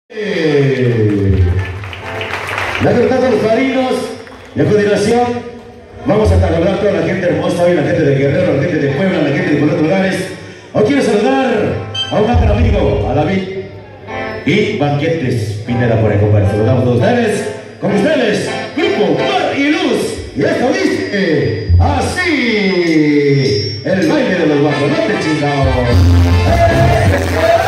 Ya cortando los marinos y a continuación vamos a saludar a toda la gente hermosa hoy, la gente de Guerrero, la gente de Puebla, la gente de otros lugares. Hoy quiero saludar a un gran amigo, a David y Banquetes Pineda por ahí, compadre. Saludamos a todos ustedes, con ustedes, Grupo Mar y Luz. Y esto dice así: el baile de los bajonotes, chingados.